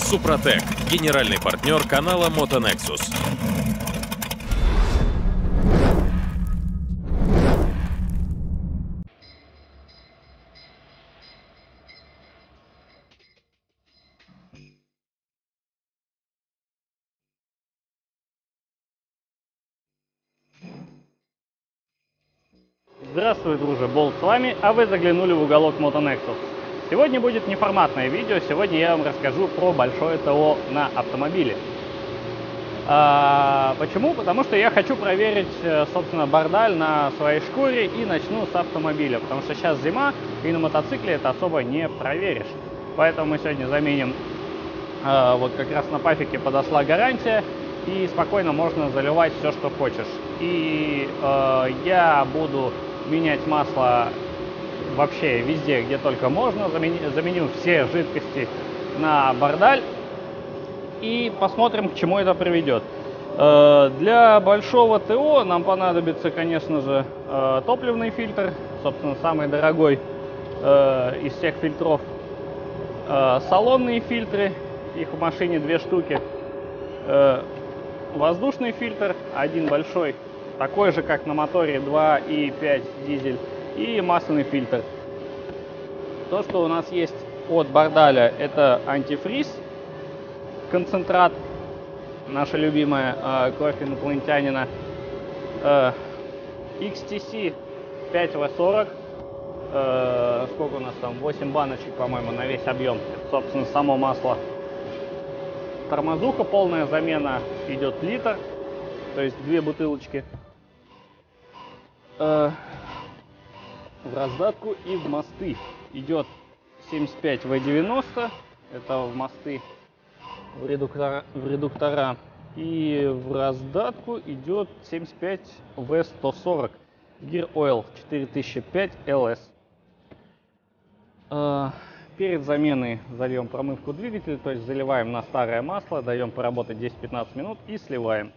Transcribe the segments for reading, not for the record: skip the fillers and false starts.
Супротек, генеральный партнер канала Motonexus. Здравствуй, друже, Болт с вами, а вы заглянули в уголок Motonexus. Сегодня будет неформатное видео, сегодня я вам расскажу про большое ТО на автомобиле. Почему? Потому что я хочу проверить, собственно, бордаль на своей шкуре и начну с автомобиля, потому что сейчас зима и на мотоцикле это особо не проверишь. Поэтому мы сегодня заменим, вот как раз на пафике подошла гарантия, и спокойно можно заливать все, что хочешь. И я буду менять масло вообще везде, где только можно. Заменю все жидкости на бордаль и посмотрим, к чему это приведет. Для большого ТО нам понадобится, конечно же, топливный фильтр, собственно, самый дорогой из всех фильтров. Салонные фильтры, их в машине 2 штуки. Воздушный фильтр, один большой, такой же, как на моторе, 2,5 дизель, и масляный фильтр. То, что у нас есть от бордаля, это антифриз, концентрат, наша любимая, кровь инопланетянина, XTC 5W40, сколько у нас там, 8 баночек, по-моему, на весь объем, это, собственно, само масло. Тормозуха, полная замена, идет литр, то есть 2 бутылочки. В раздатку и в мосты идет 75В90, это в мосты, в редуктора. И в раздатку идет 75В140 Gear Oil 4005 LS. Перед заменой зальем промывку двигателя, то есть заливаем на старое масло, даем поработать 10-15 минут и сливаем.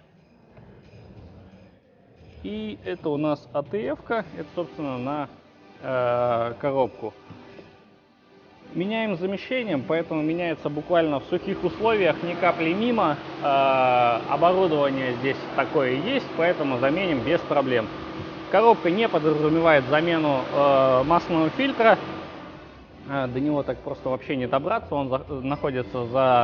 И это у нас АТФ-ка, это, собственно, на коробку. Меняем замещением, поэтому меняется буквально в сухих условиях, ни капли мимо. Оборудование здесь такое есть, поэтому заменим без проблем. Коробка не подразумевает замену масляного фильтра. До него так просто вообще не добраться, он находится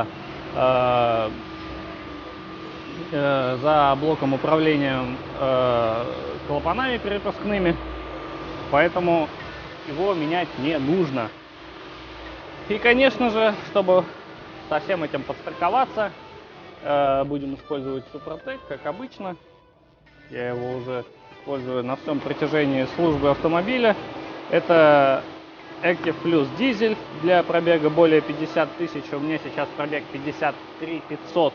за блоком управления клапанами перепускными, поэтому его менять не нужно. И, конечно же, чтобы со всем этим подстраховаться, будем использовать Супротек, как обычно. Я его уже использую на всем протяжении службы автомобиля. Это Active Plus дизель для пробега более 50 тысяч. У меня сейчас пробег 53 500.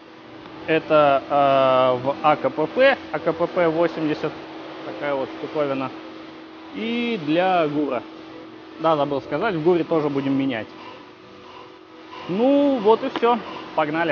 Это в АКПП 80, такая вот штуковина. И для ГУРа. Да, забыл сказать, в ГУРе тоже будем менять. Ну, вот и все. Погнали.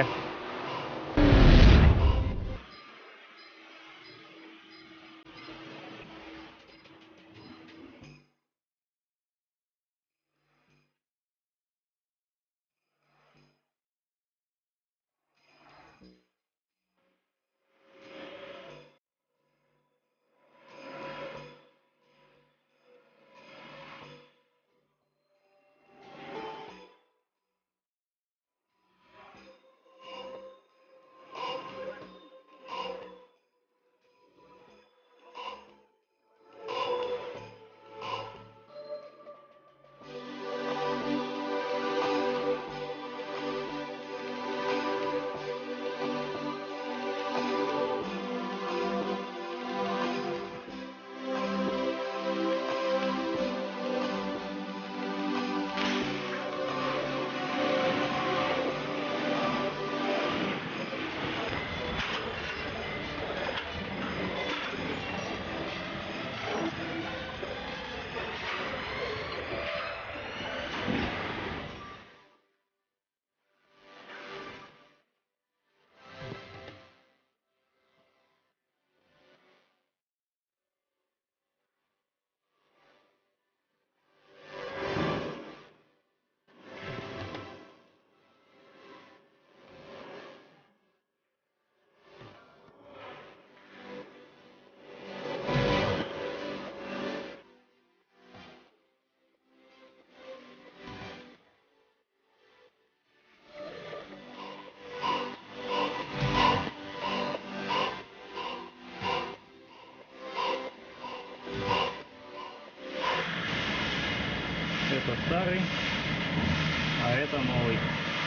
старый, а это новый.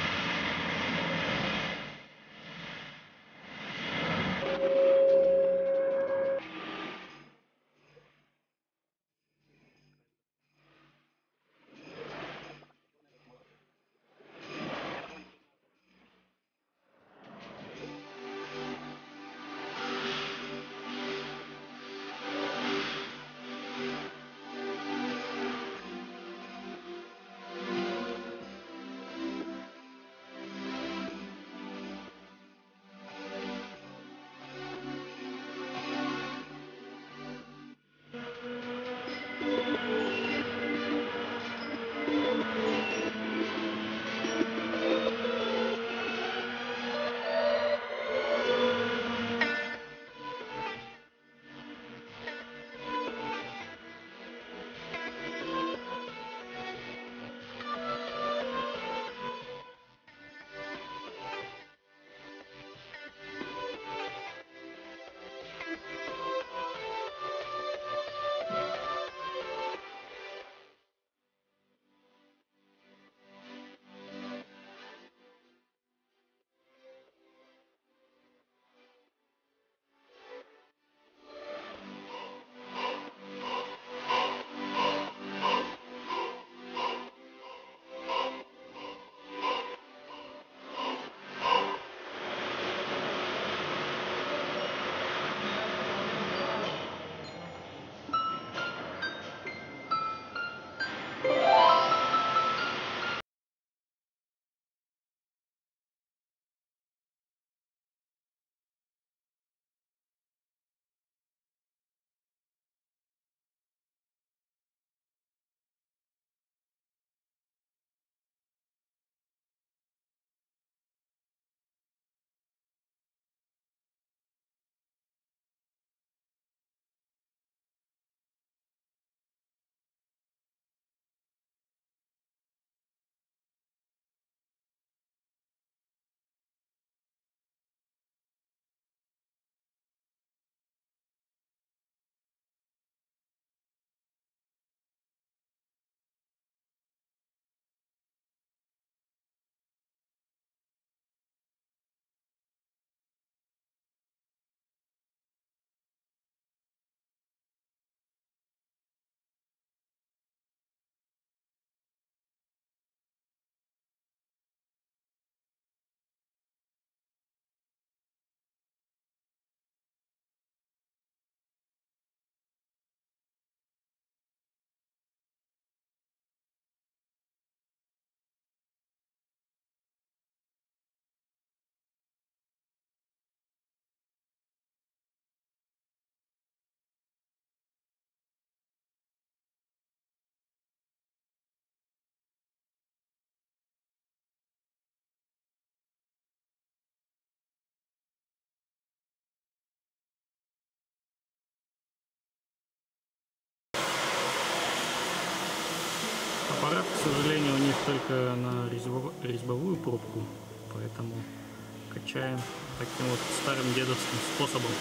Аппарат, к сожалению, у них только на резьбовую пробку, поэтому качаем таким вот старым дедовским способом.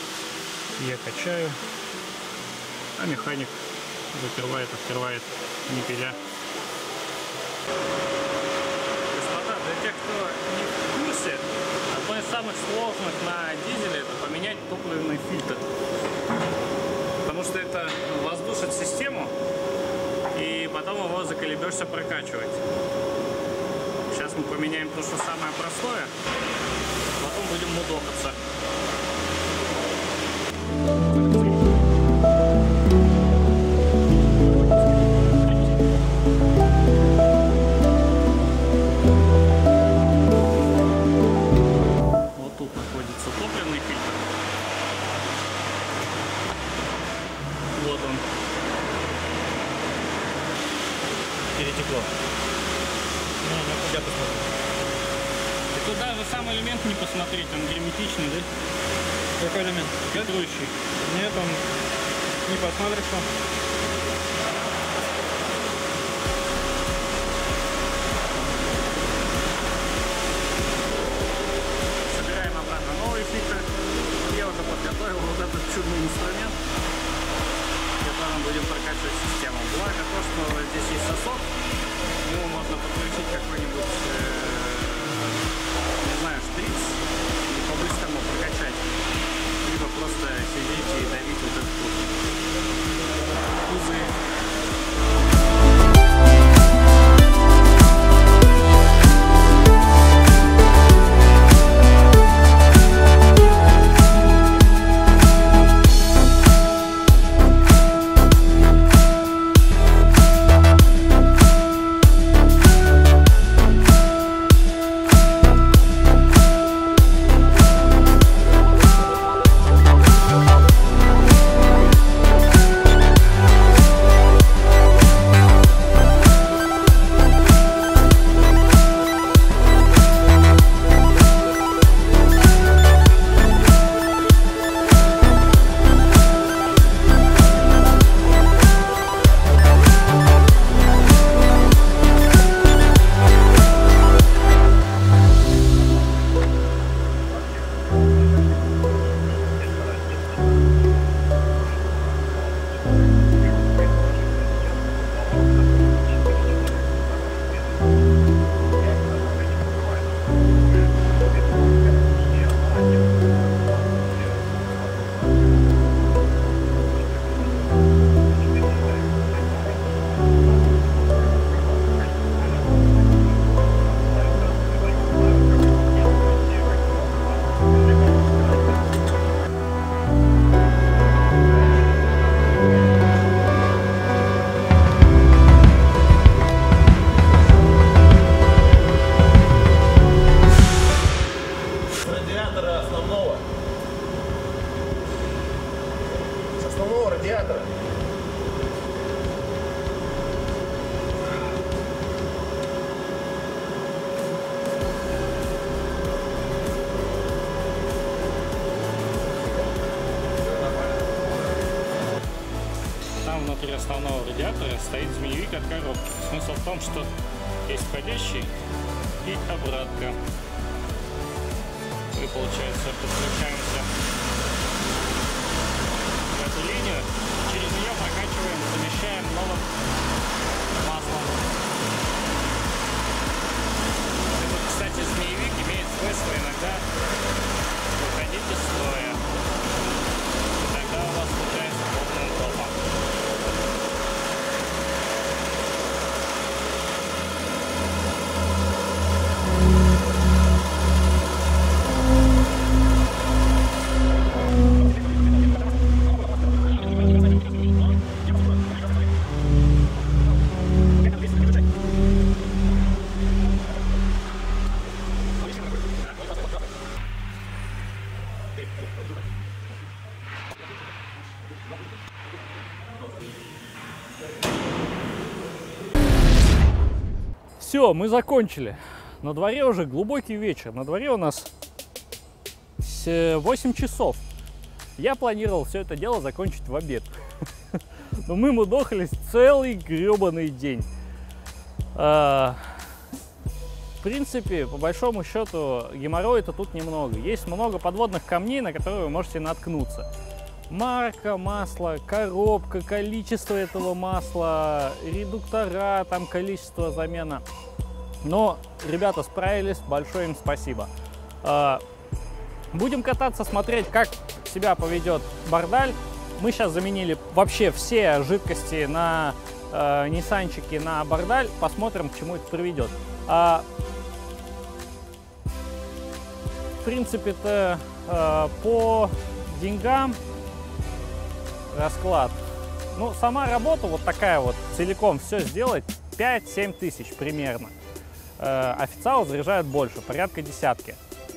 Я качаю, а механик закрывает, открывает, не пиля. Господа, для тех, кто не в курсе, одно из самых сложных на дизеле — это поменять топливный фильтр. Потому что это воздушит систему, и потом его заколебешься прокачивать. Сейчас мы поменяем то, что самое простое, потом будем мудохаться. Вот тут находится топливный фильтр. Вот он. Перетекло. Не куда посмотреть. И туда же сам элемент не посмотреть, он герметичный, да? Какой элемент? Фильтрующий. Нет, он не посмотрится. Собираем обратно новый фильтр. Я уже подготовил вот этот чудный инструмент, которым будем прокачивать систему. Благо то, что здесь есть сосок. внутри основного радиатора стоит змеевик от коробки. Смысл в том, что есть входящий и обратка. Мы, получается, подключаемся в эту линию, через нее прокачиваем, замещаем новым маслом. Этот, кстати, змеевик имеет свойство иногда выходить из строя. И тогда у вас случается полная топа. Все, мы закончили. На дворе уже глубокий вечер. На дворе у нас 8 часов. Я планировал все это дело закончить в обед. Но мы мудохались целый гребаный день. В принципе, по большому счету, геморроя-то тут немного. Есть много подводных камней, на которые вы можете наткнуться. Марка масла, коробка, количество этого масла, редуктора, там количество замена. Но ребята справились, большое им спасибо. Будем кататься, смотреть, как себя поведет Бардаль. Мы сейчас заменили вообще все жидкости на ниссанчике на Бардаль. Посмотрим, к чему это приведет. В принципе-то по деньгам расклад. Ну, сама работа вот такая вот, целиком все сделать, 5-7 тысяч примерно. Официалы заряжают больше, порядка десятки.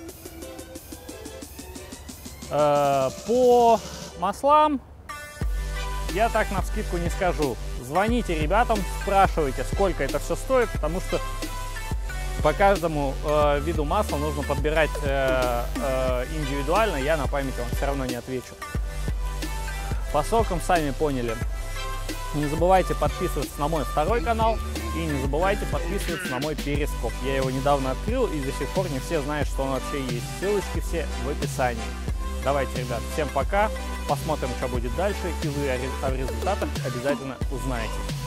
По маслам я так навскидку не скажу. Звоните ребятам, спрашивайте, сколько это все стоит, потому что по каждому виду масла нужно подбирать индивидуально, я на память вам все равно не отвечу. По сокам сами поняли. Не забывайте подписываться на мой второй канал и не забывайте подписываться на мой перископ. Я его недавно открыл и до сих пор не все знают, что он вообще есть. Ссылочки все в описании. Давайте, ребят, всем пока. Посмотрим, что будет дальше, и вы о результатах обязательно узнаете.